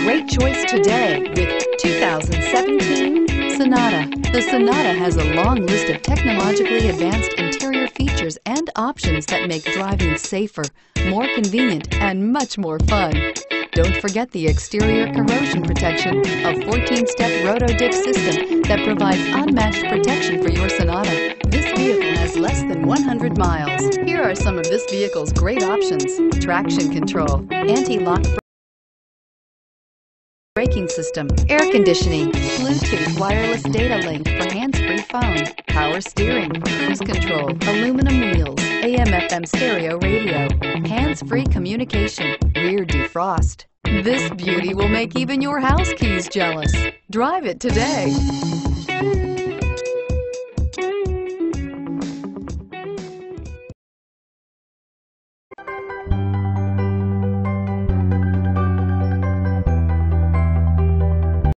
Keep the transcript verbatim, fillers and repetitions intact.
great choice today with two thousand seventeen Sonata. The Sonata has a long list of technologically advanced interior features and options that make driving safer, more convenient, and much more fun. Don't forget the exterior corrosion protection, a fourteen-step roto-dip system that provides unmatched protection for your Sonata. This vehicle has less than one hundred miles. Here are some of this vehicle's great options: traction control, anti-lock braking system, air conditioning, Bluetooth wireless data link for hands-free phone, power steering, cruise control, aluminum wheels, A M F M stereo radio, hands-free communication, rear defrost. This beauty will make even your house keys jealous. Drive it today.